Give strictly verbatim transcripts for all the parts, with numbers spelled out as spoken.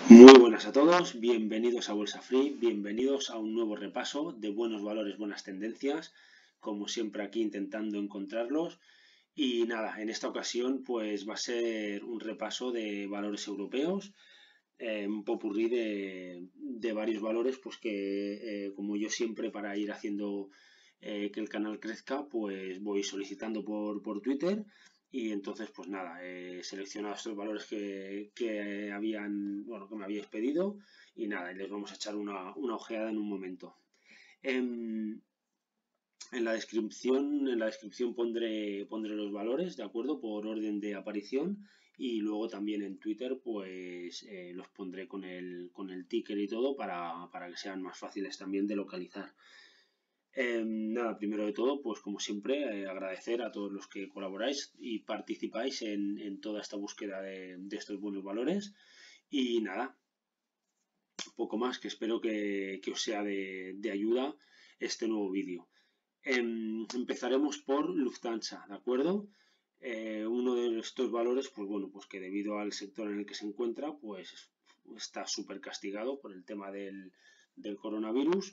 Muy buenas a todos, bienvenidos a Bolsa Free, bienvenidos a un nuevo repaso de buenos valores, buenas tendencias, como siempre aquí intentando encontrarlos. Y nada, en esta ocasión pues va a ser un repaso de valores europeos, eh, un popurrí de, de varios valores, pues que eh, como yo siempre para ir haciendo eh, que el canal crezca, pues voy solicitando por, por Twitter. Y entonces, pues nada, he seleccionado estos valores que, que habían, bueno, que me habíais pedido y nada, y les vamos a echar una, una ojeada en un momento. En, en la descripción, en la descripción pondré, pondré los valores, ¿de acuerdo? Por orden de aparición y luego también en Twitter, pues eh, los pondré con el, con el ticker y todo para, para que sean más fáciles también de localizar. Eh, nada, primero de todo, pues como siempre, eh, agradecer a todos los que colaboráis y participáis en, en toda esta búsqueda de, de estos buenos valores. Y nada, poco más, que espero que, que os sea de, de ayuda este nuevo vídeo. Eh, empezaremos por Lufthansa, ¿de acuerdo? Eh, uno de estos valores, pues bueno, pues que debido al sector en el que se encuentra, pues está súper castigado por el tema del, del coronavirus.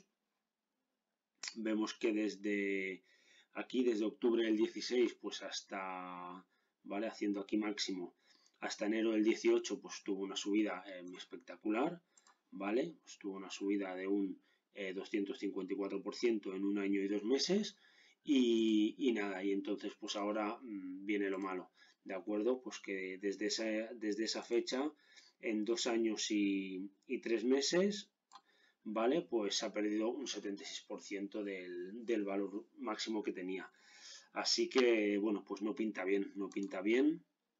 Vemos que desde aquí, desde octubre del dieciséis, pues hasta, ¿vale? Haciendo aquí máximo, hasta enero del dieciocho, pues tuvo una subida eh, espectacular, ¿vale? Pues tuvo una subida de un eh, doscientos cincuenta y cuatro por ciento en un año y dos meses. Y, y nada, y entonces pues ahora mmm, viene lo malo, ¿de acuerdo? Pues que desde esa, desde esa fecha, en dos años y, y tres meses, ¿vale? Pues ha perdido un setenta y seis por ciento del, del valor máximo que tenía. Así que, bueno, pues no pinta bien, no pinta bien,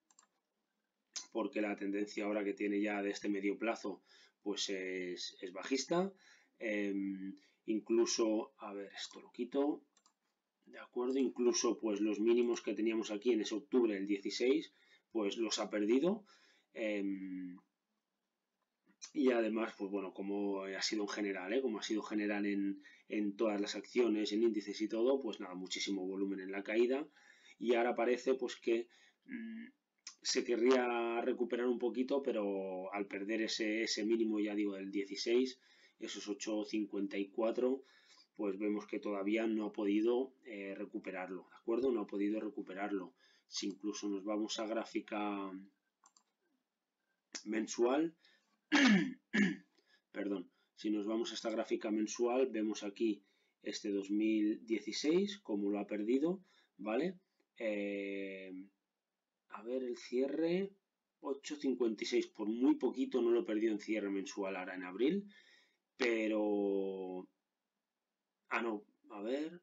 porque la tendencia ahora que tiene ya de este medio plazo, pues es, es bajista. Eh, incluso, a ver, esto lo quito, ¿de acuerdo? Incluso, pues los mínimos que teníamos aquí en ese octubre del dieciséis, pues los ha perdido. Eh, Y además, pues bueno, como ha sido en general, ¿eh? como ha sido general en, en todas las acciones, en índices y todo, pues nada, muchísimo volumen en la caída. Y ahora parece pues que mmm, se querría recuperar un poquito, pero al perder ese, ese mínimo, ya digo, del dieciséis, esos ocho cincuenta y cuatro, pues vemos que todavía no ha podido eh, recuperarlo, ¿de acuerdo? No ha podido recuperarlo. Si incluso nos vamos a gráfica mensual, perdón, si nos vamos a esta gráfica mensual, vemos aquí este dos mil dieciséis, como lo ha perdido, ¿vale? Eh, a ver, el cierre, ocho cincuenta y seis, por muy poquito no lo perdió en cierre mensual ahora en abril, pero... Ah, no, a ver...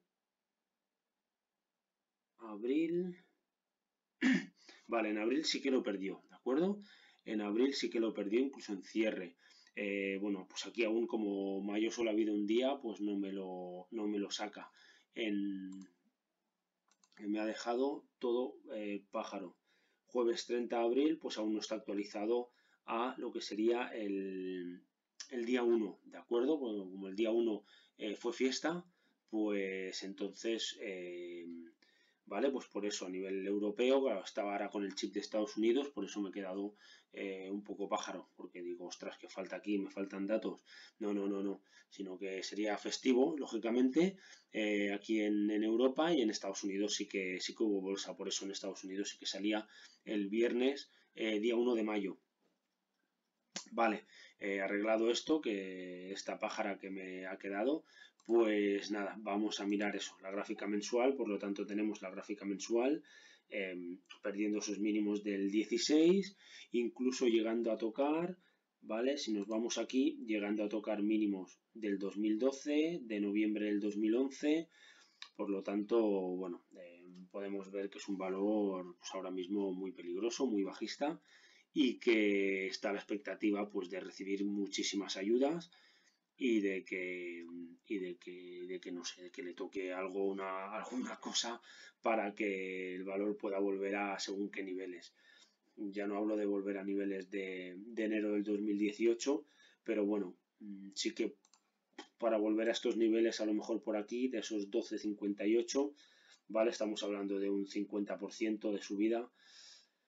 Abril... Vale, en abril sí que lo perdió, ¿de acuerdo? En abril sí que lo perdió, incluso en cierre. Eh, bueno, pues aquí aún como mayo solo ha habido un día, pues no me lo, no me lo saca. En, me ha dejado todo eh, pájaro. Jueves treinta de abril, pues aún no está actualizado a lo que sería el, el día uno, ¿de acuerdo? Bueno, como el día uno eh, fue fiesta, pues entonces... Eh, ¿vale? Pues por eso a nivel europeo, claro, estaba ahora con el chip de Estados Unidos, por eso me he quedado eh, un poco pájaro, porque digo, ostras, que falta aquí, me faltan datos. No, no, no, no, sino que sería festivo, lógicamente, eh, aquí en, en Europa, y en Estados Unidos sí que, sí que hubo bolsa, por eso en Estados Unidos sí que salía el viernes, eh, día uno de mayo. Vale, eh, arreglado esto, que esta pájara que me ha quedado, pues nada, vamos a mirar eso, la gráfica mensual. Por lo tanto tenemos la gráfica mensual eh, perdiendo sus mínimos del dieciséis, incluso llegando a tocar, ¿vale? Si nos vamos aquí, llegando a tocar mínimos del dos mil doce, de noviembre del dos mil once, por lo tanto, bueno, eh, podemos ver que es un valor pues ahora mismo muy peligroso, muy bajista, y que está a la expectativa pues de recibir muchísimas ayudas y de que y de que, de que no sé, de que le toque algo, una, alguna cosa para que el valor pueda volver a según qué niveles. Ya no hablo de volver a niveles de, de enero del dos mil dieciocho, pero bueno, sí que para volver a estos niveles, a lo mejor por aquí, de esos doce cincuenta y ocho, ¿vale? Estamos hablando de un cincuenta por ciento de subida.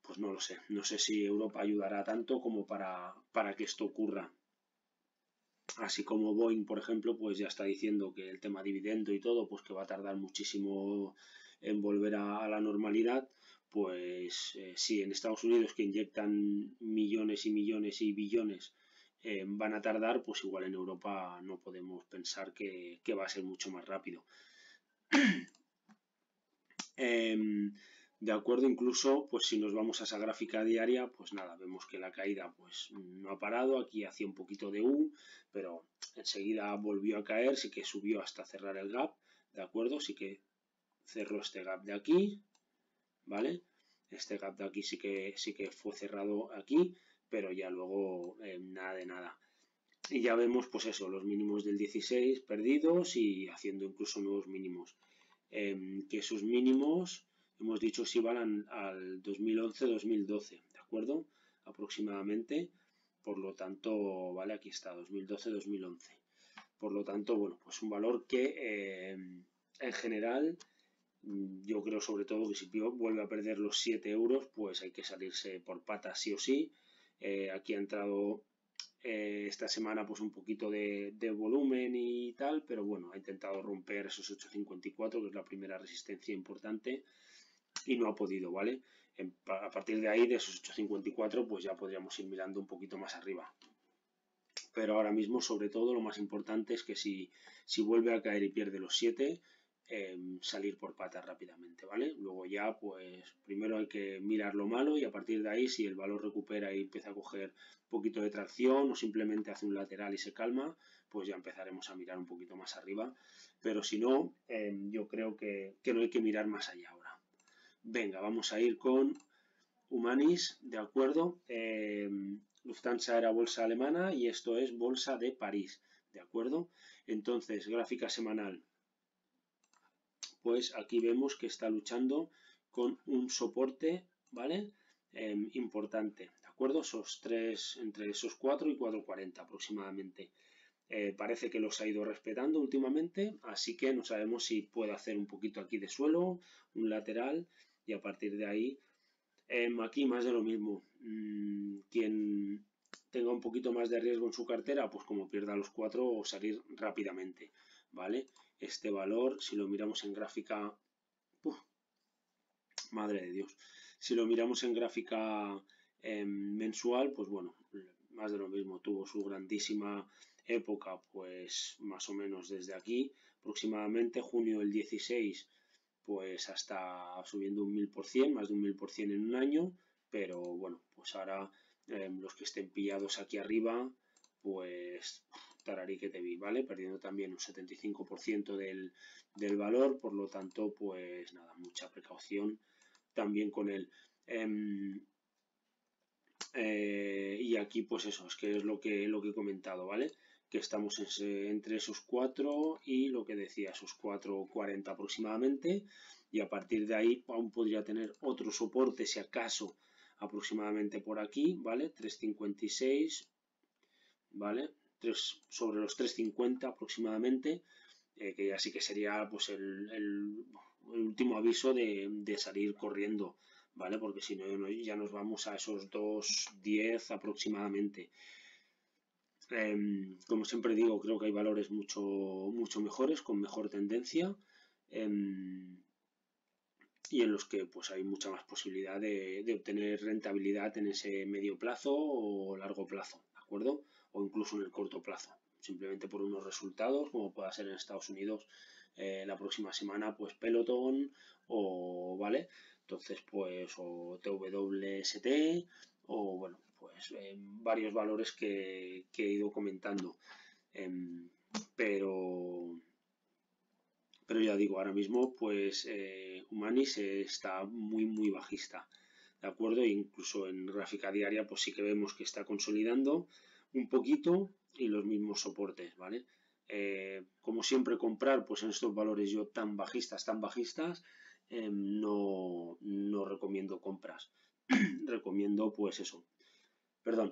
pues no lo sé. No sé si Europa ayudará tanto como para, para que esto ocurra. Así como Boeing, por ejemplo, pues ya está diciendo que el tema dividendo y todo, pues que va a tardar muchísimo en volver a, a la normalidad, pues eh, sí, en Estados Unidos que inyectan millones y millones y billones eh, van a tardar, pues igual en Europa no podemos pensar que, que va a ser mucho más rápido. Eh, de acuerdo, incluso, pues si nos vamos a esa gráfica diaria, pues nada, vemos que la caída pues no ha parado, aquí hacía un poquito de U, pero enseguida volvió a caer, sí que subió hasta cerrar el gap, de acuerdo, sí que cerró este gap de aquí, ¿vale? Este gap de aquí sí que, sí que fue cerrado aquí, pero ya luego eh, nada de nada. Y ya vemos, pues eso, los mínimos del dieciséis perdidos y haciendo incluso nuevos mínimos. Eh, que sus mínimos, hemos dicho, si van al dos mil once dos mil doce, ¿de acuerdo? Aproximadamente. Por lo tanto, vale, aquí está, dos mil doce dos mil once. Por lo tanto, bueno, pues un valor que eh, en general, yo creo sobre todo que si vuelve a perder los siete euros, pues hay que salirse por patas sí o sí. Eh, aquí ha entrado eh, esta semana pues un poquito de, de volumen y tal, pero bueno, ha intentado romper esos ocho cincuenta y cuatro, que es la primera resistencia importante, y no ha podido, ¿vale? En, a partir de ahí, de esos ocho cincuenta y cuatro, pues ya podríamos ir mirando un poquito más arriba. Pero ahora mismo, sobre todo, lo más importante es que si, si vuelve a caer y pierde los siete, eh, salir por patas rápidamente, ¿vale? Luego ya, pues, primero hay que mirar lo malo y a partir de ahí, si el valor recupera y empieza a coger un poquito de tracción o simplemente hace un lateral y se calma, pues ya empezaremos a mirar un poquito más arriba. Pero si no, eh, yo creo que, que no hay que mirar más allá ahora. Venga, vamos a ir con Humanis, ¿de acuerdo? Eh, Lufthansa era bolsa alemana y esto es bolsa de París, ¿de acuerdo? Entonces, gráfica semanal. Pues aquí vemos que está luchando con un soporte, ¿vale? Eh, importante, ¿de acuerdo? Esos tres, entre esos cuatro y cuatro cuarenta aproximadamente. Eh, parece que los ha ido respetando últimamente, así que no sabemos si puede hacer un poquito aquí de suelo, un lateral, y a partir de ahí Eh, aquí más de lo mismo. Mm, quien tenga un poquito más de riesgo en su cartera, pues como pierda los cuatro o salir rápidamente, ¿vale? Este valor, si lo miramos en gráfica, ¡puf! Madre de Dios, si lo miramos en gráfica eh, mensual, pues bueno, más de lo mismo, tuvo su grandísima época, pues más o menos desde aquí, aproximadamente junio del dieciséis, pues hasta subiendo un mil por cien, más de un mil por cien en un año, pero bueno, pues ahora eh, los que estén pillados aquí arriba, pues tararí que te vi, ¿vale? Perdiendo también un setenta y cinco por ciento del, del valor, por lo tanto, pues nada, mucha precaución también con él. Eh, eh, y aquí, pues eso, es que es lo que, lo que he comentado, ¿vale? Que estamos ese, entre esos cuatro y lo que decía, esos cuatro cuarenta aproximadamente, y a partir de ahí aún podría tener otro soporte, si acaso, aproximadamente por aquí, ¿vale? tres cincuenta y seis, ¿vale? tres, sobre los tres cincuenta aproximadamente, eh, que ya sí que sería pues el, el, el último aviso de, de salir corriendo, ¿vale? Porque si no, ya nos vamos a esos dos diez aproximadamente. Eh, como siempre digo, creo que hay valores mucho, mucho mejores, con mejor tendencia, eh, y en los que pues hay mucha más posibilidad de, de obtener rentabilidad en ese medio plazo o largo plazo, ¿de acuerdo? O incluso en el corto plazo, simplemente por unos resultados, como pueda ser en Estados Unidos eh, la próxima semana, pues Peloton, o, ¿vale? Entonces, pues, o T W S T, o, bueno, pues eh, varios valores que, que, he ido comentando. Eh, pero pero ya digo, ahora mismo pues eh, Humanis está muy muy bajista, ¿de acuerdo? E incluso en gráfica diaria pues sí que vemos que está consolidando un poquito y los mismos soportes, ¿vale? Eh, como siempre comprar pues en estos valores yo tan bajistas, tan bajistas, eh, no, no recomiendo compras. Recomiendo pues eso, perdón,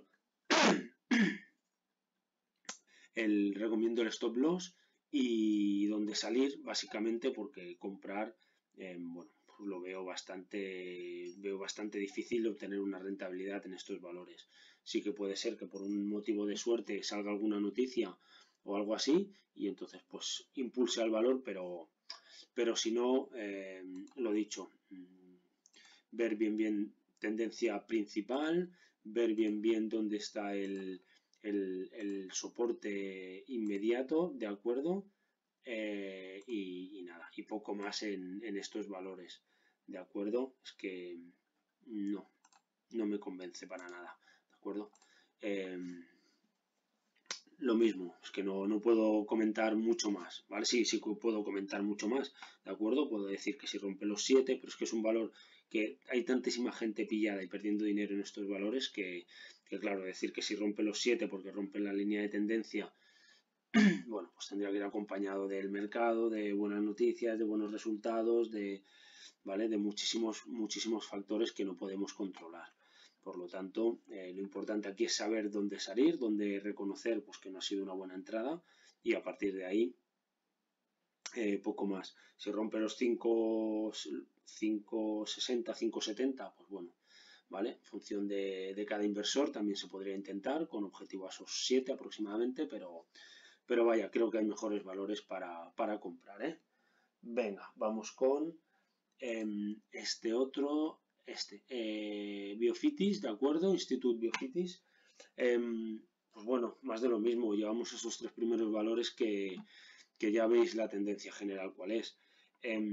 el, recomiendo el stop loss y dónde salir, básicamente porque comprar, eh, bueno, pues lo veo bastante, veo bastante difícil de obtener una rentabilidad en estos valores. Sí que puede ser que por un motivo de suerte salga alguna noticia o algo así y entonces pues impulse al valor, pero, pero si no, eh, lo dicho, ver bien bien tendencia principal, ver bien bien dónde está el, el, el soporte inmediato, ¿de acuerdo? Eh, y, y nada, y poco más en, en estos valores, ¿de acuerdo? Es que no, no me convence para nada, ¿de acuerdo? Eh, lo mismo, es que no, no puedo comentar mucho más, ¿vale? Sí, sí que puedo comentar mucho más, ¿de acuerdo? Puedo decir que si rompe los siete, pero es que es un valor que hay tantísima gente pillada y perdiendo dinero en estos valores que, que claro, decir que si rompe los siete porque rompe la línea de tendencia, bueno, pues tendría que ir acompañado del mercado, de buenas noticias, de buenos resultados, de, ¿vale? De muchísimos, muchísimos factores que no podemos controlar. Por lo tanto, eh, lo importante aquí es saber dónde salir, dónde reconocer pues, que no ha sido una buena entrada y a partir de ahí eh, poco más. Si rompe los cinco sesenta, cinco setenta, pues bueno, ¿vale? En función de, de cada inversor también se podría intentar con objetivo a esos siete aproximadamente, pero, pero vaya, creo que hay mejores valores para, para comprar, ¿eh? Venga, vamos con eh, este otro, este, eh, Biofitis, ¿de acuerdo? Institut Biofitis. Eh, pues bueno, más de lo mismo, llevamos esos tres primeros valores que, que ya veis la tendencia general cuál es. Eh,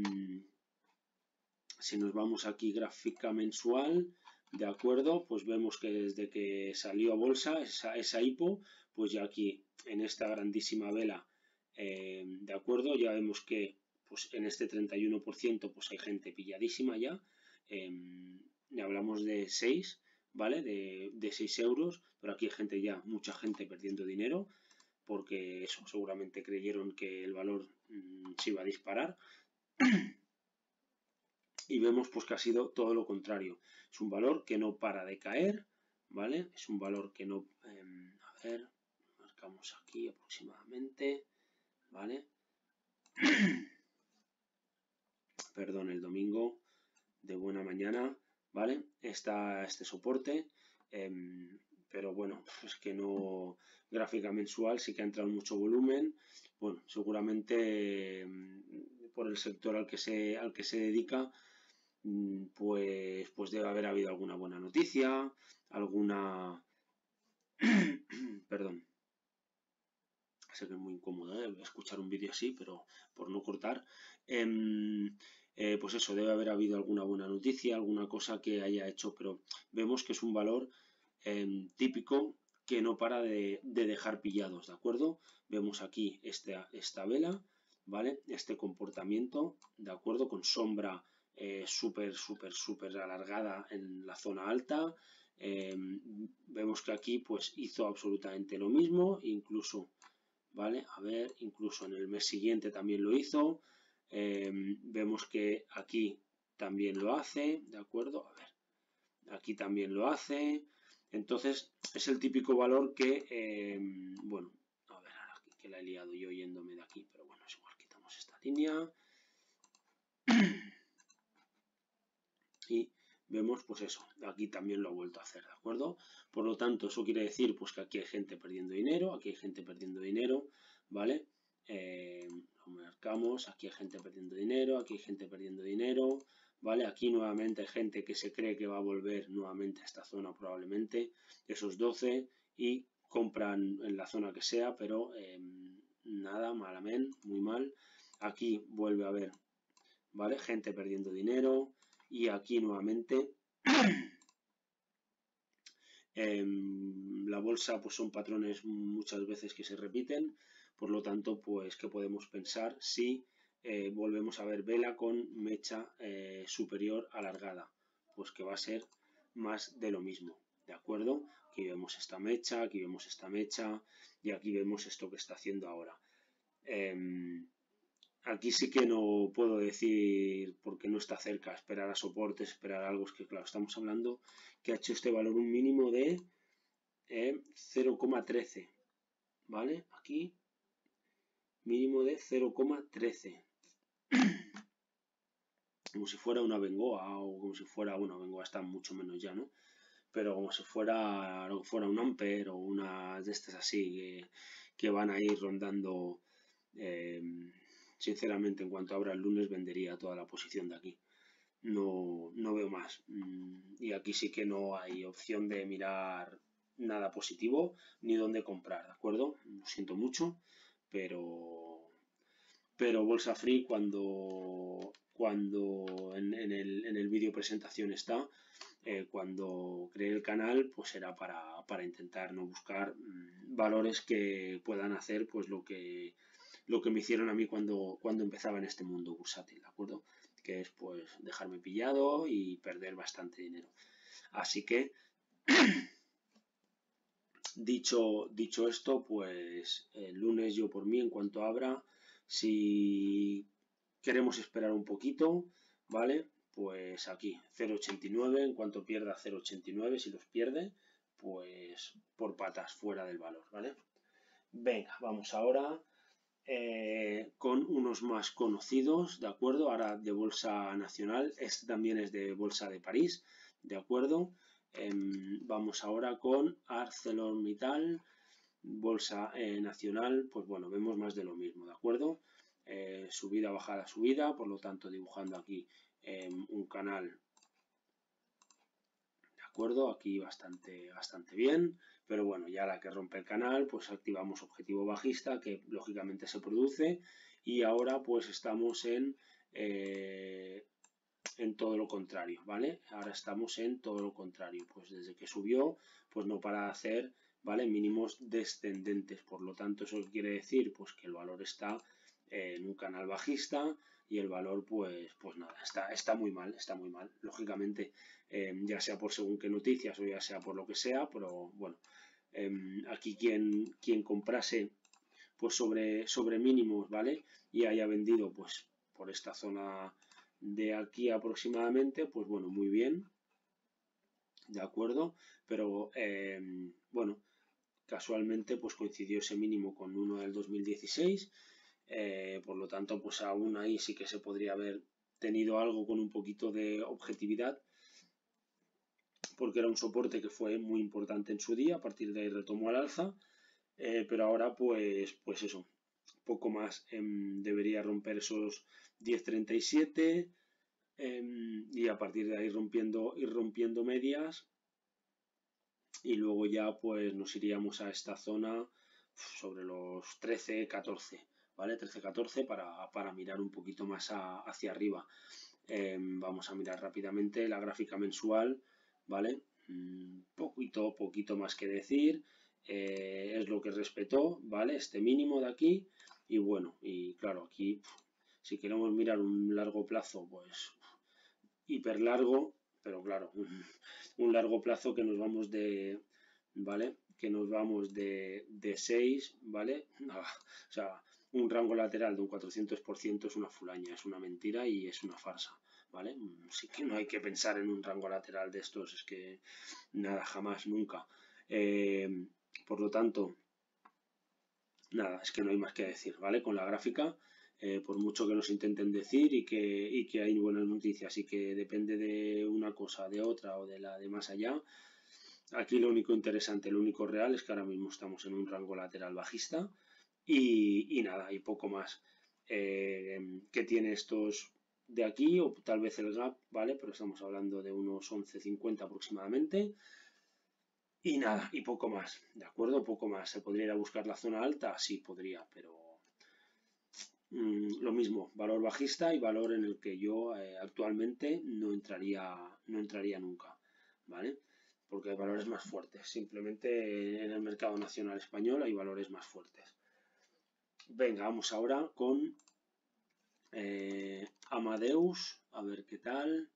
si nos vamos aquí gráfica mensual, ¿de acuerdo? Pues vemos que desde que salió a bolsa esa, esa hipo, pues ya aquí en esta grandísima vela, eh, ¿de acuerdo? Ya vemos que pues en este treinta y uno por ciento pues hay gente pilladísima ya. Eh, hablamos de seis, ¿vale? De, de seis euros, pero aquí hay gente ya, mucha gente perdiendo dinero, porque eso, seguramente creyeron que el valor mmm, se iba a disparar. Y vemos pues que ha sido todo lo contrario. Es un valor que no para de caer, ¿vale? Es un valor que no... Eh, a ver, marcamos aquí aproximadamente, ¿vale? Perdón, el domingo de buena mañana, ¿vale? Está este soporte, eh, pero bueno, es que no... Gráfica mensual sí que ha entrado mucho volumen. Bueno, seguramente eh, por el sector al que se, al que se dedica, pues, pues debe haber habido alguna buena noticia, alguna... Perdón. Sé que es muy incómodo ¿eh? escuchar un vídeo así, pero por no cortar. Eh, eh, pues eso, debe haber habido alguna buena noticia, alguna cosa que haya hecho, pero vemos que es un valor eh, típico que no para de, de dejar pillados, ¿de acuerdo? Vemos aquí esta, esta vela, ¿vale? Este comportamiento, ¿de acuerdo? Con sombra eh, súper, súper, súper alargada en la zona alta. Eh, vemos que aquí pues hizo absolutamente lo mismo, incluso, ¿vale? A ver, incluso en el mes siguiente también lo hizo. Eh, vemos que aquí también lo hace, ¿de acuerdo? A ver, aquí también lo hace. Entonces, es el típico valor que, eh, bueno, a ver, ahora que la he liado yo yéndome de aquí, pero bueno, es igual, quitamos esta línea. Y vemos, pues eso, aquí también lo ha vuelto a hacer, ¿de acuerdo? Por lo tanto, eso quiere decir, pues que aquí hay gente perdiendo dinero, aquí hay gente perdiendo dinero, ¿vale? Eh, lo marcamos, aquí hay gente perdiendo dinero, aquí hay gente perdiendo dinero, ¿vale? Aquí nuevamente hay gente que se cree que va a volver nuevamente a esta zona probablemente, esos doce, y compran en la zona que sea, pero eh, nada, malamente, muy mal. Aquí vuelve a haber, ¿vale? Gente perdiendo dinero, y aquí nuevamente eh, la bolsa pues son patrones muchas veces que se repiten, por lo tanto pues ¿qué podemos pensar si eh, volvemos a ver vela con mecha eh, superior alargada? Pues que va a ser más de lo mismo, ¿de acuerdo? Aquí vemos esta mecha, aquí vemos esta mecha y aquí vemos esto que está haciendo ahora. Eh, Aquí sí que no puedo decir porque no está cerca, esperar a soportes, esperar a algo, es que claro, estamos hablando que ha hecho este valor un mínimo de eh, cero coma trece, ¿vale? Aquí mínimo de cero coma trece. como si fuera una Bengoa o como si fuera, bueno, Bengoa está mucho menos ya, ¿no? Pero como si fuera, fuera un Amper o una de estas así que, que van a ir rondando. eh, Sinceramente, en cuanto abra el lunes vendería toda la posición de aquí. No, no veo más. Y aquí sí que no hay opción de mirar nada positivo ni dónde comprar, ¿de acuerdo? Lo siento mucho, pero, pero Bolsa Free cuando, cuando en, en el, en el vídeo presentación está, eh, cuando cree el canal, pues era para, para intentar no buscar mmm, valores que puedan hacer pues lo que, lo que me hicieron a mí cuando, cuando empezaba en este mundo bursátil, ¿de acuerdo? Que es pues dejarme pillado y perder bastante dinero. Así que, dicho, dicho esto, pues el lunes yo por mí, en cuanto abra, si queremos esperar un poquito, ¿vale? Pues aquí, cero ochenta y nueve, en cuanto pierda cero ochenta y nueve, si los pierde, pues por patas fuera del valor, ¿vale? Venga, vamos ahora eh, con unos más conocidos, ¿de acuerdo? Ahora de Bolsa Nacional, este también es de Bolsa de París, ¿de acuerdo? Eh, vamos ahora con ArcelorMittal, Bolsa eh, Nacional, pues bueno, vemos más de lo mismo, ¿de acuerdo? Eh, subida, bajada, subida, por lo tanto dibujando aquí eh, un canal, ¿de acuerdo? Aquí bastante, bastante bien, pero bueno, ya la que rompe el canal, pues activamos objetivo bajista, que lógicamente se produce, y ahora pues estamos en, eh, en todo lo contrario, ¿vale? Ahora estamos en todo lo contrario, pues desde que subió, pues no para de hacer, ¿vale? Mínimos descendentes, por lo tanto, ¿eso quiere decir? Pues que el valor está en un canal bajista y el valor, pues, pues nada, está, está muy mal, está muy mal, lógicamente, eh, ya sea por según qué noticias o ya sea por lo que sea, pero bueno, eh, aquí quien, quien comprase pues sobre, sobre mínimos, ¿vale? Y haya vendido pues por esta zona de aquí aproximadamente, pues bueno, muy bien, ¿de acuerdo? Pero eh, bueno, casualmente pues coincidió ese mínimo con uno del dos mil dieciséis, eh, por lo tanto pues aún ahí sí que se podría haber tenido algo con un poquito de objetividad, porque era un soporte que fue muy importante en su día, a partir de ahí retomó al alza, eh, pero ahora pues, pues eso, poco más, eh, debería romper esos diez treinta y siete eh, y a partir de ahí rompiendo, ir rompiendo medias y luego ya pues nos iríamos a esta zona sobre los trece catorce, ¿vale? trece catorce para, para mirar un poquito más a, hacia arriba. Eh, vamos a mirar rápidamente la gráfica mensual, ¿vale? Un poquito, poquito más que decir. Eh, es lo que respetó, ¿vale? Este mínimo de aquí. Y bueno, y claro, aquí si queremos mirar un largo plazo, pues hiper largo, pero claro, un, un largo plazo que nos vamos de, ¿vale? Que nos vamos de, de seis, ¿vale? Ah, o sea, un rango lateral de un cuatrocientos por ciento es una fulaña, es una mentira y es una farsa, ¿vale? Sí que no hay que pensar en un rango lateral de estos, es que nada, jamás, nunca. Eh, por lo tanto, nada, es que no hay más que decir, ¿vale? Con la gráfica, eh, por mucho que nos intenten decir y que, y que hay buenas noticias y que depende de una cosa, de otra o de la de más allá, aquí lo único interesante, lo único real es que ahora mismo estamos en un rango lateral bajista y, y nada, y poco más. Eh, que tiene estos de aquí o tal vez el gap, ¿vale? Pero estamos hablando de unos once cincuenta aproximadamente. Y nada, y poco más, ¿de acuerdo? Poco más. ¿Se podría ir a buscar la zona alta? Sí, podría, pero mmm, lo mismo, valor bajista y valor en el que yo eh, actualmente no entraría, no entraría nunca, ¿vale? Porque hay valores más fuertes. Simplemente en el mercado nacional español hay valores más fuertes. Venga, vamos ahora con eh, Amadeus, a ver qué tal,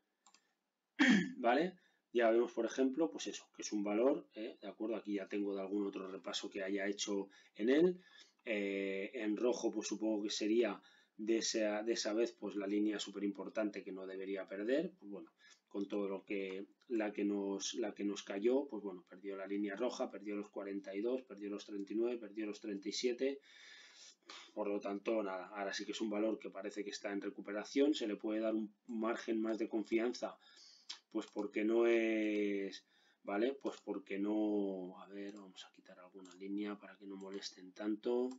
¿vale? Ya vemos, por ejemplo, pues eso, que es un valor, ¿eh? ¿De acuerdo? Aquí ya tengo de algún otro repaso que haya hecho en él. Eh, en rojo, pues supongo que sería de esa, de esa vez, pues la línea súper importante que no debería perder. Pues bueno, con todo lo que la que nos la que nos cayó, pues bueno, perdió la línea roja, perdió los cuarenta y dos, perdió los treinta y nueve, perdió los treinta y siete. Por lo tanto, nada, ahora sí que es un valor que parece que está en recuperación, se le puede dar un margen más de confianza, pues porque no es, ¿vale? Pues porque no, a ver, vamos a quitar alguna línea para que no molesten tanto.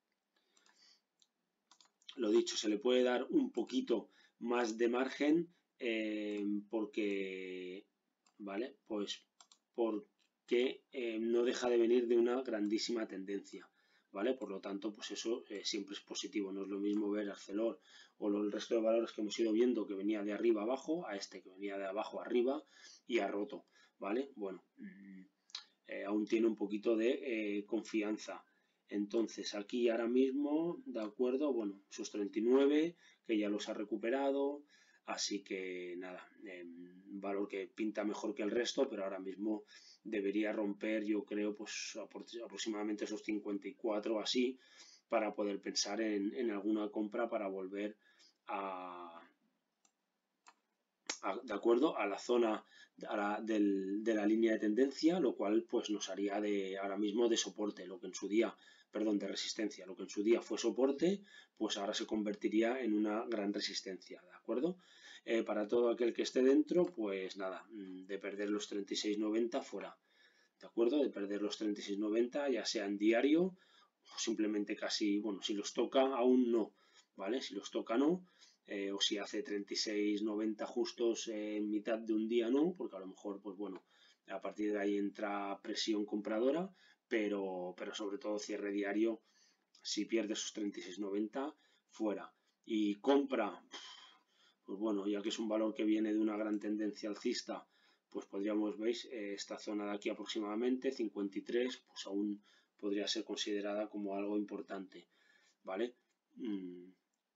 Lo dicho, se le puede dar un poquito más de margen eh, porque, ¿vale? Pues porque eh, no deja de venir de una grandísima tendencia, ¿vale? Por lo tanto, pues eso eh, siempre es positivo. No es lo mismo ver Arcelor o el resto de valores que hemos ido viendo que venía de arriba abajo a este que venía de abajo arriba y ha roto, ¿vale? Bueno, eh, aún tiene un poquito de eh, confianza. Entonces aquí ahora mismo, de acuerdo, bueno, sus treinta y nueve, que ya los ha recuperado, así que nada, eh, valor que pinta mejor que el resto, pero ahora mismo debería romper, yo creo, pues aproximadamente esos cincuenta y cuatro así, para poder pensar en, en alguna compra para volver a, a, de acuerdo, a la zona a la, del, de la línea de tendencia, lo cual pues nos haría de ahora mismo de soporte, lo que en su día, perdón, de resistencia, lo que en su día fue soporte, pues ahora se convertiría en una gran resistencia, ¿de acuerdo? Eh, para todo aquel que esté dentro, pues nada, de perder los treinta y seis noventa fuera, ¿de acuerdo? De perder los treinta y seis noventa, ya sea en diario, o simplemente casi, bueno, si los toca aún no, ¿vale? Si los toca no, eh, o si hace treinta y seis noventa justos eh, en mitad de un día no, porque a lo mejor, pues bueno, a partir de ahí entra presión compradora, pero, pero sobre todo cierre diario, si pierde esos treinta y seis noventa, fuera. Y compra, pues bueno, ya que es un valor que viene de una gran tendencia alcista, pues podríamos, veis, eh, esta zona de aquí aproximadamente, cincuenta y tres, pues aún podría ser considerada como algo importante, ¿vale? Mm.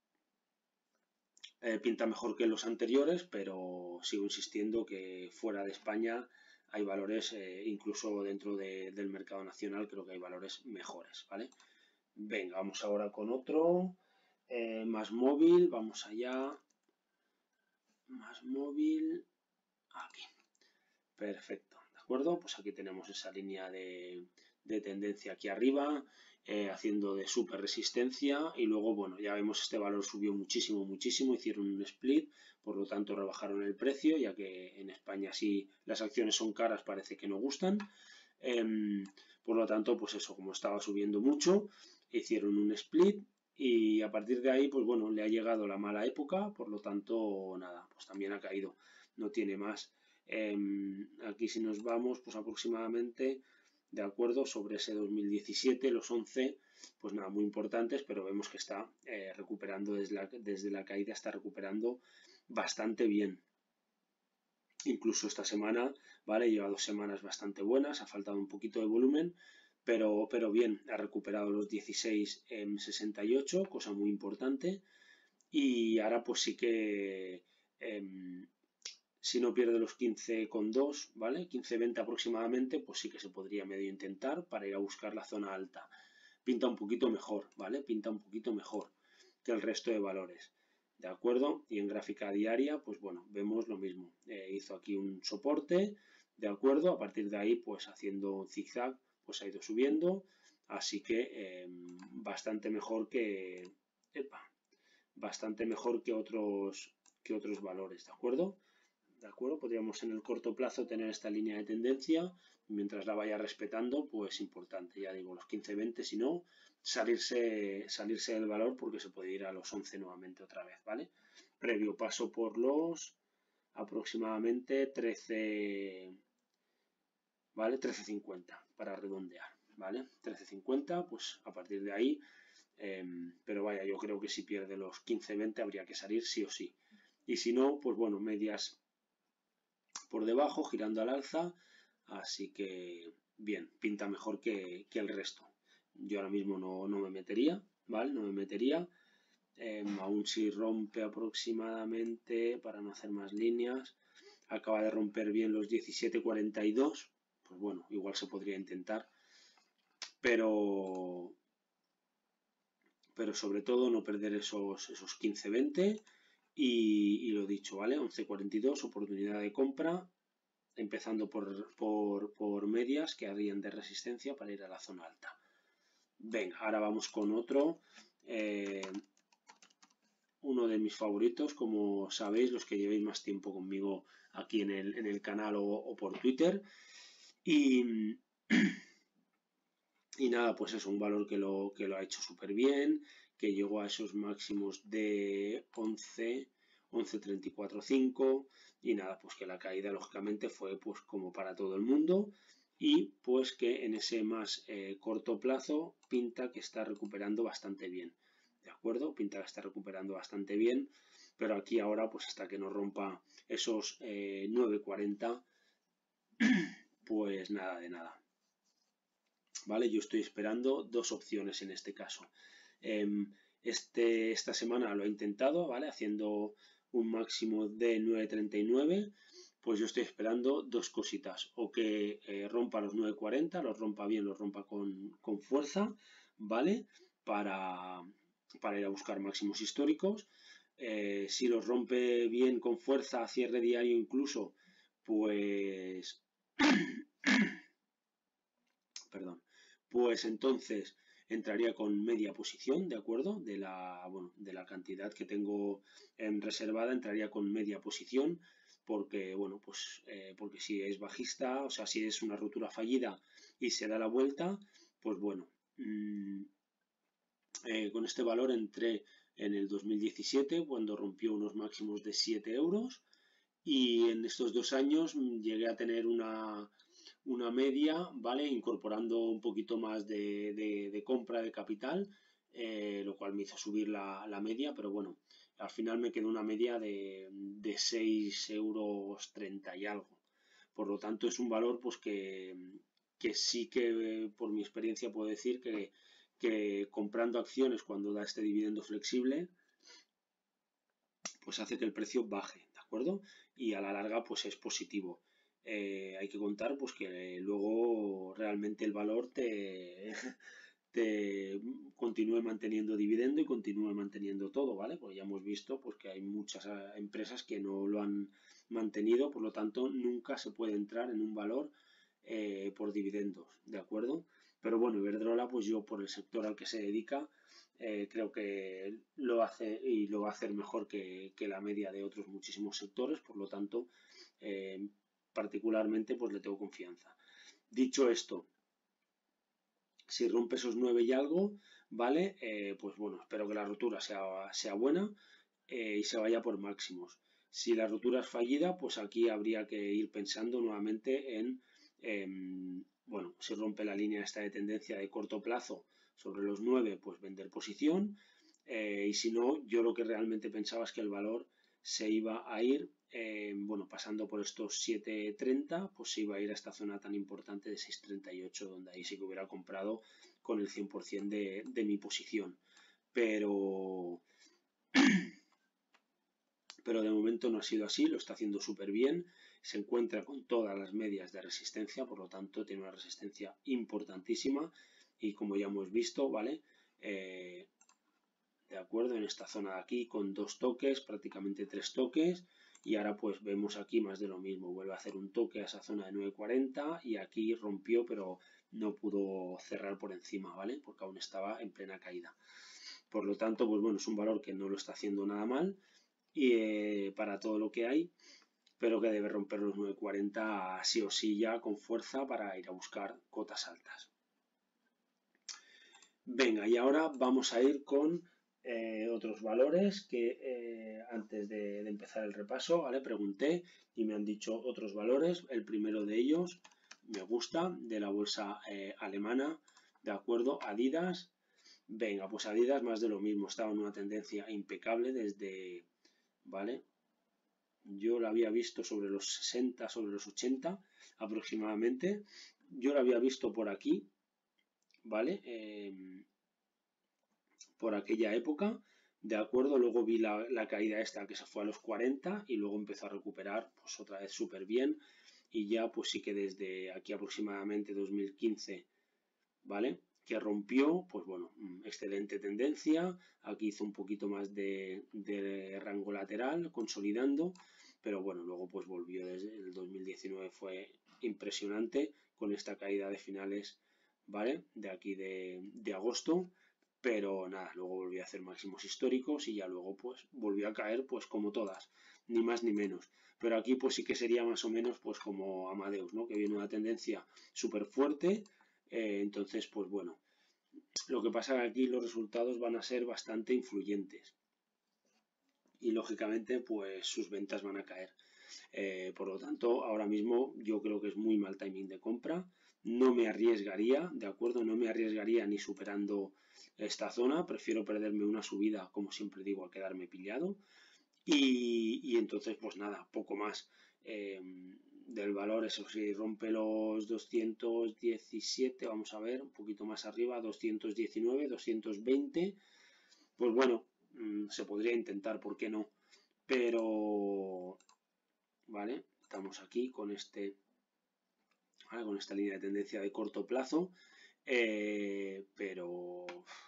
Eh, pinta mejor que los anteriores, pero sigo insistiendo que fuera de España hay valores, eh, incluso dentro de, del mercado nacional, creo que hay valores mejores, ¿vale? Venga, vamos ahora con otro, eh, más móvil, vamos allá, más móvil, aquí, perfecto, ¿de acuerdo? Pues aquí tenemos esa línea de, de tendencia aquí arriba, eh, haciendo de super resistencia y luego, bueno, ya vemos este valor subió muchísimo, muchísimo, hicieron un split, por lo tanto rebajaron el precio, ya que en España si las acciones son caras parece que no gustan. Eh, por lo tanto, pues eso, como estaba subiendo mucho, hicieron un split y a partir de ahí, pues bueno, le ha llegado la mala época, por lo tanto, nada, pues también ha caído, no tiene más. Eh, aquí si nos vamos, pues aproximadamente, de acuerdo, sobre ese dos mil diecisiete, los once, pues nada, muy importantes, pero vemos que está eh, recuperando desde la, desde la caída, está recuperando bastante bien. Incluso esta semana, ¿vale? Lleva dos semanas bastante buenas, ha faltado un poquito de volumen, pero, pero bien, ha recuperado los dieciséis sesenta y ocho, cosa muy importante, y ahora pues sí que... Eh, si no pierde los quince coma dos, ¿vale? quince veinte aproximadamente, pues sí que se podría medio intentar para ir a buscar la zona alta. Pinta un poquito mejor, ¿vale? Pinta un poquito mejor que el resto de valores, ¿de acuerdo? Y en gráfica diaria, pues bueno, vemos lo mismo. Eh, hizo aquí un soporte, ¿de acuerdo? A partir de ahí, pues haciendo un zigzag, pues ha ido subiendo. Así que eh, bastante mejor que... Epa, bastante mejor que otros, que otros valores, ¿de acuerdo? ¿De acuerdo? Podríamos en el corto plazo tener esta línea de tendencia, mientras la vaya respetando, pues importante, ya digo, los quince veinte, si no, salirse, salirse del valor porque se puede ir a los once nuevamente otra vez, ¿vale? Previo paso por los aproximadamente trece, ¿vale? trece cincuenta para redondear, ¿vale? trece cincuenta, pues a partir de ahí, eh, pero vaya, yo creo que si pierde los quince veinte habría que salir sí o sí. Y si no, pues bueno, medias por debajo, girando al alza, así que bien, pinta mejor que, que el resto. Yo ahora mismo no, no me metería, ¿vale? No me metería, eh, aún si rompe aproximadamente, para no hacer más líneas, acaba de romper bien los diecisiete cuarenta y dos, pues bueno, igual se podría intentar, pero, pero sobre todo no perder esos, esos quince veinte y, y lo dicho, ¿vale? once cuarenta y dos, oportunidad de compra, empezando por, por, por medias que harían de resistencia para ir a la zona alta. Venga, ahora vamos con otro, eh, uno de mis favoritos, como sabéis, los que llevéis más tiempo conmigo aquí en el, en el canal o, o por Twitter. Y, y nada, pues es un valor que lo, que lo ha hecho súper bien, que llegó a esos máximos de once, once treinta y cuatro cinco, y nada, pues que la caída lógicamente fue pues como para todo el mundo, y pues que en ese más eh, corto plazo pinta que está recuperando bastante bien, ¿de acuerdo? Pinta que está recuperando bastante bien, pero aquí ahora pues hasta que no rompa esos eh, nueve cuarenta, pues nada de nada. ¿Vale? Yo estoy esperando dos opciones en este caso. Este, esta semana lo he intentado, ¿vale? Haciendo un máximo de nueve treinta y nueve, pues yo estoy esperando dos cositas, o que eh, rompa los nueve cuarenta, los rompa bien, los rompa con, con fuerza, ¿vale? Para, para ir a buscar máximos históricos. Eh, si los rompe bien con fuerza a cierre diario incluso, pues... Perdón, pues entonces entraría con media posición, ¿de acuerdo? De la, bueno, de la cantidad que tengo en reservada, entraría con media posición, porque, bueno, pues eh, porque si es bajista, o sea, si es una rotura fallida y se da la vuelta, pues bueno, mmm, eh, con este valor entré en el dos mil diecisiete, cuando rompió unos máximos de siete euros, y en estos dos años llegué a tener una, una media, ¿vale? Incorporando un poquito más de, de, de compra de capital, eh, lo cual me hizo subir la, la, media, pero bueno, al final me quedó una media de, de seis euros treinta y algo. Por lo tanto, es un valor pues que, que sí que por mi experiencia puedo decir que, que comprando acciones cuando da este dividendo flexible, pues hace que el precio baje, ¿de acuerdo? Y a la larga pues es positivo. Eh, hay que contar pues que luego realmente el valor te, te continúe manteniendo dividendo y continúe manteniendo todo, ¿vale? Pues ya hemos visto pues que hay muchas empresas que no lo han mantenido, por lo tanto nunca se puede entrar en un valor eh, por dividendos, ¿de acuerdo? Pero bueno, Iberdrola, pues yo por el sector al que se dedica, eh, creo que lo hace y lo va a hacer mejor que, que la media de otros muchísimos sectores, por lo tanto, eh, particularmente, pues le tengo confianza. Dicho esto, si rompe esos nueve y algo, ¿vale? Eh, pues bueno, espero que la rotura sea, sea buena eh, y se vaya por máximos. Si la rotura es fallida, pues aquí habría que ir pensando nuevamente en, eh, bueno, si rompe la línea esta de tendencia de corto plazo sobre los nueve, pues vender posición. Eh, y si no, yo lo que realmente pensaba es que el valor se iba a ir, eh, bueno, pasando por estos siete treinta, pues se iba a ir a esta zona tan importante de seis treinta y ocho, donde ahí sí que hubiera comprado con el cien por cien de, de mi posición. Pero... pero de momento no ha sido así, lo está haciendo súper bien, se encuentra con todas las medias de resistencia, por lo tanto tiene una resistencia importantísima y como ya hemos visto, ¿vale? Eh, de acuerdo, en esta zona de aquí con dos toques, prácticamente tres toques, y ahora pues vemos aquí más de lo mismo, vuelve a hacer un toque a esa zona de nueve cuarenta y aquí rompió pero no pudo cerrar por encima, ¿vale? Porque aún estaba en plena caída. Por lo tanto, pues bueno, es un valor que no lo está haciendo nada mal y eh, para todo lo que hay, pero que debe romper los nueve cuarenta sí o sí ya con fuerza para ir a buscar cotas altas. Venga, y ahora vamos a ir con eh, otros valores que eh, antes de, de empezar el repaso, ¿vale? Pregunté y me han dicho otros valores. El primero de ellos me gusta, de la bolsa eh, alemana, ¿de acuerdo? Adidas. Venga, pues Adidas más de lo mismo, estaba en una tendencia impecable desde, ¿vale? Yo la había visto sobre los sesenta, sobre los ochenta aproximadamente. Yo la había visto por aquí, ¿vale? Eh, por aquella época, ¿de acuerdo? Luego vi la, la caída esta que se fue a los cuarenta y luego empezó a recuperar pues otra vez súper bien y ya pues sí que desde aquí aproximadamente dos mil quince, ¿vale? que rompió, pues bueno, excelente tendencia. Aquí hizo un poquito más de, de rango lateral, consolidando, pero bueno, luego pues volvió desde el dos mil diecinueve, fue impresionante con esta caída de finales, ¿vale? De aquí de, de agosto, pero nada, luego volvió a hacer máximos históricos y ya luego pues volvió a caer pues como todas, ni más ni menos. Pero aquí pues sí que sería más o menos pues como Amadeus, ¿no? Que viene una tendencia súper fuerte. Eh, entonces, pues bueno, lo que pasa es que aquí los resultados van a ser bastante influyentes y lógicamente pues sus ventas van a caer. Eh, por lo tanto, ahora mismo yo creo que es muy mal timing de compra. No me arriesgaría, ¿de acuerdo? No me arriesgaría ni superando esta zona. Prefiero perderme una subida, como siempre digo, a quedarme pillado. Y, y entonces, pues nada, poco más. Eh, del valor, eso sí, rompe los doscientos diecisiete, vamos a ver, un poquito más arriba, doscientos diecinueve, doscientos veinte, pues bueno, mmm, se podría intentar, ¿por qué no? Pero, vale, estamos aquí con este, ¿vale? Con esta línea de tendencia de corto plazo, eh, pero...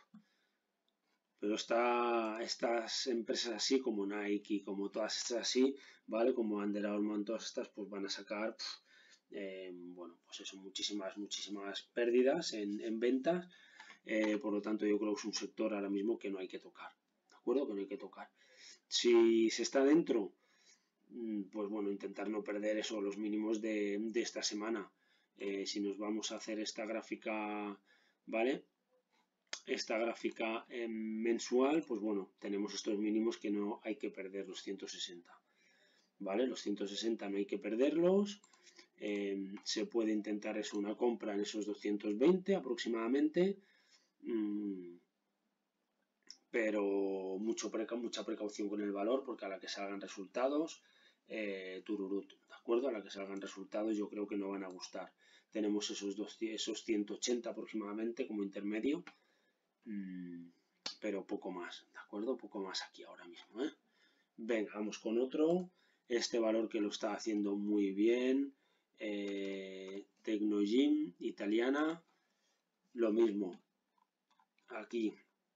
Pero está, estas empresas así como Nike y como todas estas así, ¿vale? Como Under Armour, todas estas, pues van a sacar, eh, bueno, pues eso, muchísimas, muchísimas pérdidas en, en ventas. Eh, por lo tanto, yo creo que es un sector ahora mismo que no hay que tocar, ¿de acuerdo? Que no hay que tocar. Si se está dentro, pues bueno, intentar no perder eso, los mínimos de, de esta semana. Eh, si nos vamos a hacer esta gráfica, ¿vale? Esta gráfica eh, mensual, pues bueno, tenemos estos mínimos que no hay que perder, los ciento sesenta, ¿vale? Los ciento sesenta no hay que perderlos. Eh, se puede intentar eso, una compra en esos doscientos veinte aproximadamente, mmm, pero mucho preca, mucha precaución con el valor, porque a la que salgan resultados, eh, tururut, ¿de acuerdo? A la que salgan resultados yo creo que no van a gustar. Tenemos esos, dos, esos ciento ochenta aproximadamente como intermedio, pero poco más, ¿de acuerdo? Poco más aquí ahora mismo, ¿eh? Venga, vamos con otro. Este valor que lo está haciendo muy bien. Eh, Tecnogym, italiana. Lo mismo. Aquí,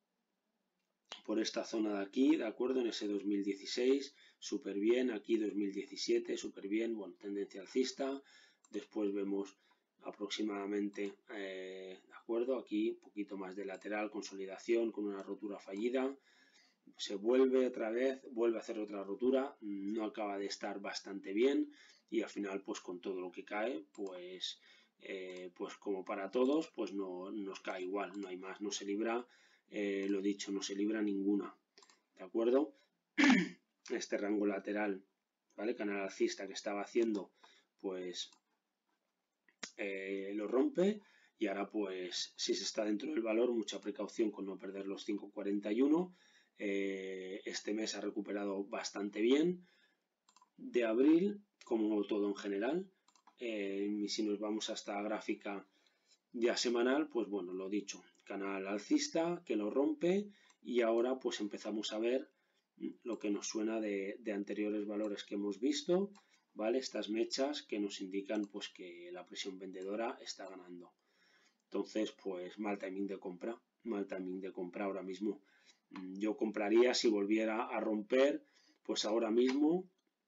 por esta zona de aquí, ¿de acuerdo? En ese dos mil dieciséis, súper bien. Aquí dos mil diecisiete, súper bien. Bueno, tendencia alcista. Después vemos aproximadamente, eh, ¿de acuerdo? Aquí un poquito más de lateral, consolidación con una rotura fallida. Se vuelve otra vez, vuelve a hacer otra rotura, no acaba de estar bastante bien y al final pues con todo lo que cae, pues, eh, pues como para todos, pues no nos cae igual, no hay más, no se libra, eh, lo dicho, no se libra ninguna, ¿de acuerdo? Este rango lateral, ¿vale? Canal alcista que estaba haciendo, pues eh, lo rompe y ahora pues si se está dentro del valor, mucha precaución con no perder los cinco cuarenta y uno. Eh, este mes ha recuperado bastante bien de abril, como todo en general. Eh, y si nos vamos a esta gráfica ya semanal, pues bueno, lo dicho, canal alcista que lo rompe y ahora pues empezamos a ver lo que nos suena de, de anteriores valores que hemos visto, ¿vale? Estas mechas que nos indican pues que la presión vendedora está ganando. Entonces, pues mal timing de compra, mal timing de compra ahora mismo. Yo compraría si volviera a romper, pues ahora mismo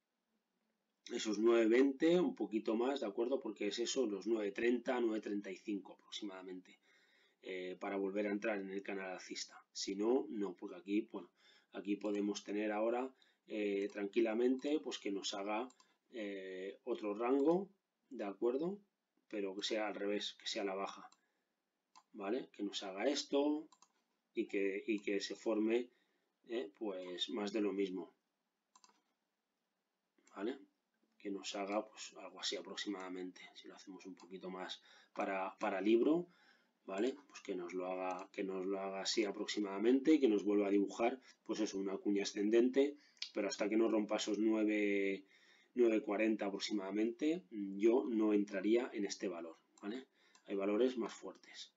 esos nueve veinte, un poquito más, ¿de acuerdo? Porque es eso, los nueve treinta, nueve treinta y cinco aproximadamente, eh, para volver a entrar en el canal alcista. Si no, no, porque aquí, bueno, aquí podemos tener ahora eh, tranquilamente, pues que nos haga eh, otro rango, ¿de acuerdo? Pero que sea al revés, que sea la baja, ¿vale? Que nos haga esto, Y que, y que se forme eh, pues más de lo mismo, ¿vale? Que nos haga pues algo así aproximadamente, si lo hacemos un poquito más para, para libro, ¿vale? Pues que nos lo haga, que nos lo haga así aproximadamente y que nos vuelva a dibujar, pues eso, una cuña ascendente, pero hasta que no rompa esos nueve cuarenta aproximadamente, yo no entraría en este valor, ¿vale? Hay valores más fuertes.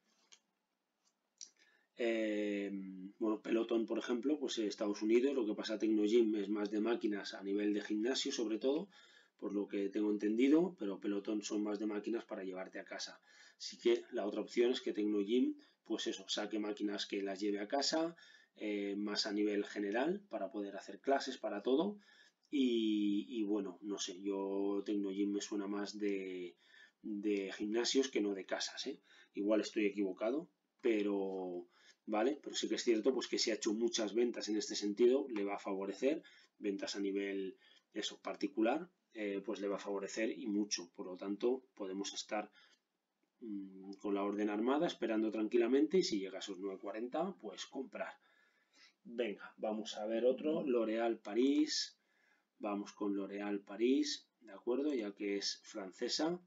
Eh, bueno, Peloton, por ejemplo, pues en Estados Unidos, lo que pasa Tecnogym es más de máquinas a nivel de gimnasio, sobre todo, por lo que tengo entendido, pero Peloton son más de máquinas para llevarte a casa. Así que la otra opción es que Tecnogym, pues eso, saque máquinas que las lleve a casa, eh, más a nivel general, para poder hacer clases, para todo. Y, y bueno, no sé, yo Tecnogym me suena más de, de gimnasios que no de casas, ¿eh? Igual estoy equivocado, pero vale, pero sí que es cierto pues que si ha hecho muchas ventas en este sentido, le va a favorecer, ventas a nivel eso, particular, eh, pues le va a favorecer y mucho. Por lo tanto, podemos estar mmm, con la orden armada, esperando tranquilamente y si llega a esos nueve cuarenta, pues comprar. Venga, vamos a ver otro, L'Oréal París. Vamos con L'Oréal París, ¿de acuerdo? Ya que es francesa.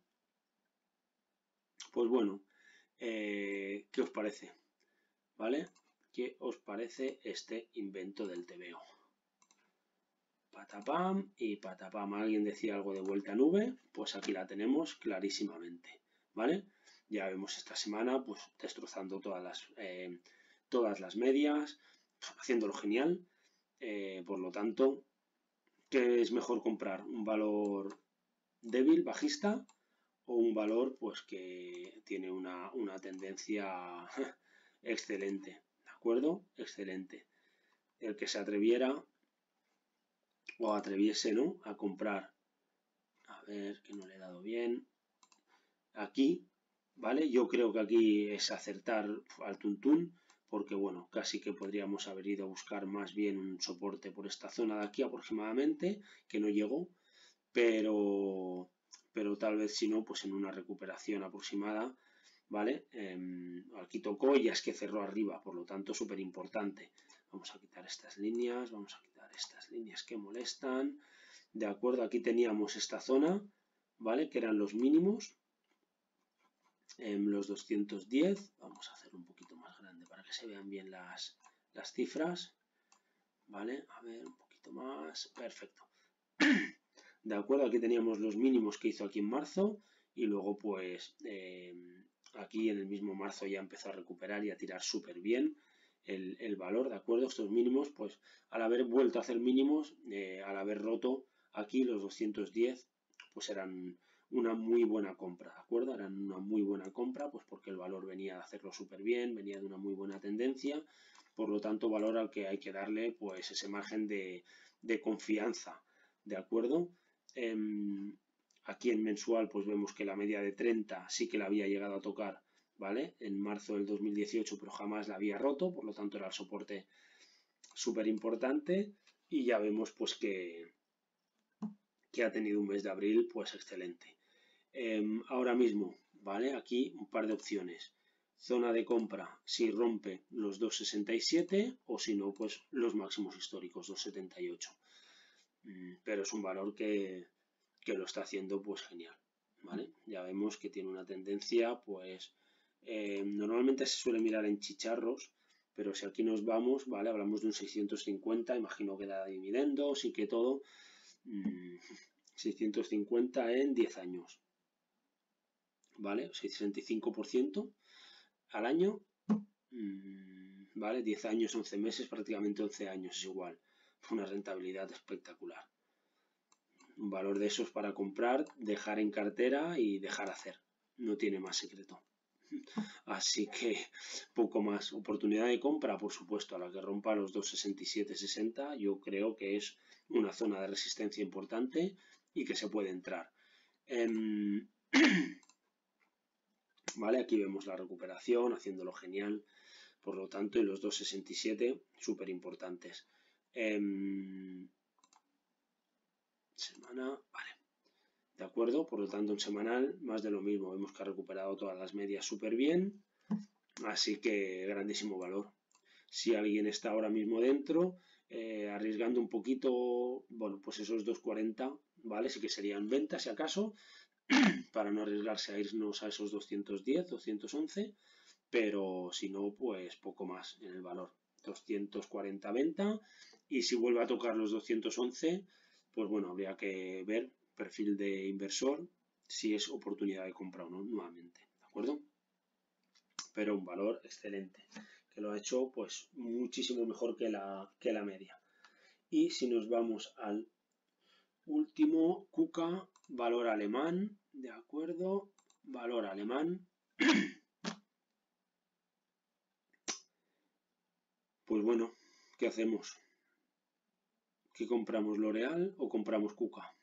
Pues bueno, eh, ¿qué os parece? ¿Vale? ¿Qué os parece este invento del T V O? Patapam y patapam. Alguien decía algo de vuelta a nube, pues aquí la tenemos clarísimamente, ¿vale? Ya vemos esta semana, pues destrozando todas las, eh, todas las medias, haciéndolo genial. Eh, por lo tanto, ¿qué es mejor comprar? ¿Un valor débil, bajista, o un valor pues que tiene una, una tendencia excelente? ¿De acuerdo? Excelente. El que se atreviera o atreviese, ¿no?, a comprar, a ver que no le he dado bien, aquí, ¿vale? Yo creo que aquí es acertar al tuntún, porque bueno, casi que podríamos haber ido a buscar más bien un soporte por esta zona de aquí aproximadamente, que no llegó, pero, pero tal vez si no, pues en una recuperación aproximada, ¿vale? Eh, aquí tocó y ya es que cerró arriba, por lo tanto súper importante. Vamos a quitar estas líneas, vamos a quitar estas líneas que molestan. De acuerdo, aquí teníamos esta zona, ¿vale? Que eran los mínimos, eh, los doscientos diez. Vamos a hacer un poquito más grande para que se vean bien las, las cifras, ¿vale? A ver, un poquito más, perfecto. De acuerdo, aquí teníamos los mínimos que hizo aquí en marzo y luego pues eh, aquí en el mismo marzo ya empezó a recuperar y a tirar súper bien el, el valor, ¿de acuerdo? Estos mínimos, pues al haber vuelto a hacer mínimos, eh, al haber roto aquí los doscientos diez, pues eran una muy buena compra, ¿de acuerdo? Eran una muy buena compra, pues porque el valor venía de hacerlo súper bien, venía de una muy buena tendencia, por lo tanto valor al que hay que darle pues ese margen de, de confianza, ¿de acuerdo? Eh, aquí en mensual pues vemos que la media de treinta sí que la había llegado a tocar, ¿vale? En marzo del dos mil dieciocho, pero jamás la había roto, por lo tanto era el soporte súper importante y ya vemos pues que, que ha tenido un mes de abril pues excelente. Eh, ahora mismo, ¿vale? Aquí un par de opciones. Zona de compra si rompe los dos sesenta y siete o si no pues los máximos históricos, dos setenta y ocho. Pero es un valor que, que lo está haciendo pues genial, ¿vale? Ya vemos que tiene una tendencia pues eh, normalmente se suele mirar en chicharros, pero si aquí nos vamos, ¿vale? Hablamos de un seiscientos cincuenta, imagino que da dividendos y que todo, mmm, seiscientos cincuenta en diez años, ¿vale? sesenta y cinco por ciento al año, mmm, ¿vale? diez años, once meses, prácticamente once años es igual, una rentabilidad espectacular. Un valor de esos para comprar, dejar en cartera y dejar hacer. No tiene más secreto. Así que poco más. Oportunidad de compra, por supuesto, a la que rompa los dos sesenta y siete sesenta. Yo creo que es una zona de resistencia importante y que se puede entrar. Eh, vale, aquí vemos la recuperación, haciéndolo genial. Por lo tanto, y los dos sesenta y siete, súper importantes. Eh, semana, vale. ¿De acuerdo? Por lo tanto, en semanal, más de lo mismo. Vemos que ha recuperado todas las medias súper bien. Así que grandísimo valor. Si alguien está ahora mismo dentro, eh, arriesgando un poquito, bueno, pues esos dos cuarenta, ¿vale? Sí que serían ventas si acaso, para no arriesgarse a irnos a esos doscientos diez, doscientos once, pero si no, pues poco más en el valor. doscientos cuarenta venta, y si vuelve a tocar los doscientos once, pues bueno, habría que ver perfil de inversor, si es oportunidad de compra o no, nuevamente, ¿de acuerdo? Pero un valor excelente, que lo ha hecho pues muchísimo mejor que la, que la media. Y si nos vamos al último, Kuka, valor alemán, de acuerdo, valor alemán. Pues bueno, ¿qué hacemos? ¿Qué compramos, L'Oreal o compramos Kuka?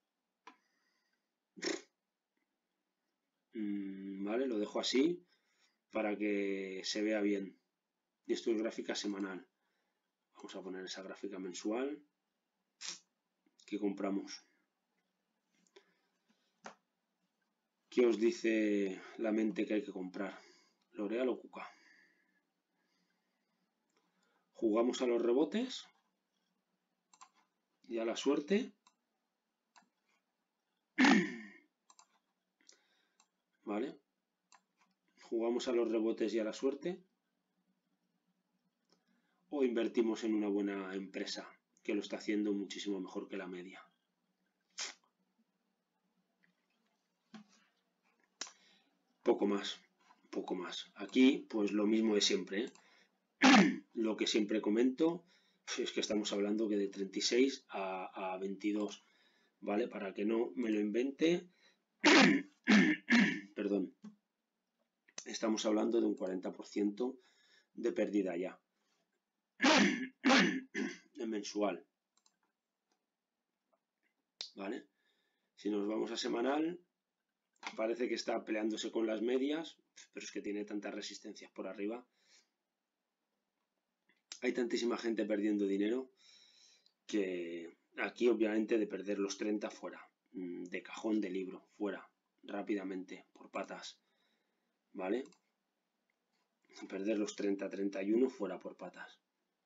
Mm, vale, lo dejo así para que se vea bien. Y esto es gráfica semanal. Vamos a poner esa gráfica mensual. ¿Qué compramos? ¿Qué os dice la mente que hay que comprar? ¿L'Oreal o Kuka? Jugamos a los rebotes y a la suerte. ¿Vale? Jugamos a los rebotes y a la suerte. O invertimos en una buena empresa que lo está haciendo muchísimo mejor que la media. Poco más, poco más. Aquí, pues lo mismo de siempre, ¿eh? Lo que siempre comento es que estamos hablando que de treinta y seis a, a veintidós, ¿vale? Para que no me lo invente. Perdón. Estamos hablando de un cuarenta por ciento de pérdida ya. En mensual. ¿Vale? Si nos vamos a semanal, parece que está peleándose con las medias, pero es que tiene tantas resistencias por arriba. Hay tantísima gente perdiendo dinero que aquí obviamente de perder los treinta fuera, de cajón de libro, fuera, rápidamente, por patas, ¿vale? Perder los treinta, treinta y uno fuera por patas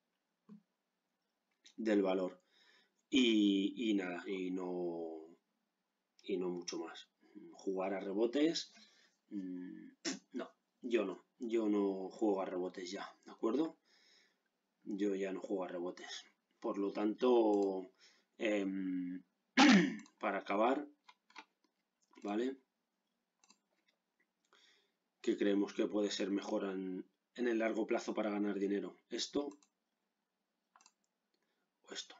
del valor. Y, y nada, y no, y no mucho más. Jugar a rebotes, no, yo no, yo no juego a rebotes ya, ¿de acuerdo? Yo ya no juego a rebotes. Por lo tanto, eh, para acabar, ¿vale? ¿Qué creemos que puede ser mejor en, en el largo plazo para ganar dinero? ¿Esto o esto?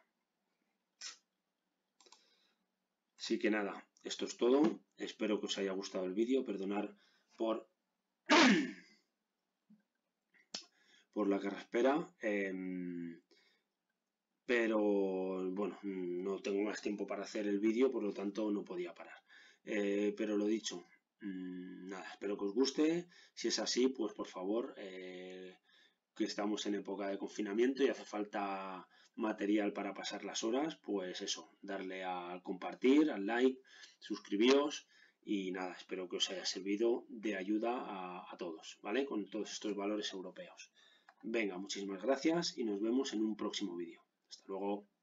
Así que nada, esto es todo. Espero que os haya gustado el vídeo. Perdonad por, por la carraspera. Eh, pero bueno, no tengo más tiempo para hacer el vídeo, por lo tanto no podía parar. Eh, pero lo dicho, mmm, nada, espero que os guste. Si es así, pues por favor, eh, que estamos en época de confinamiento y hace falta material para pasar las horas, pues eso, darle a compartir, al like, suscribíos y nada, espero que os haya servido de ayuda a, a todos, ¿vale? Con todos estos valores europeos. Venga, muchísimas gracias y nos vemos en un próximo vídeo. Hasta luego.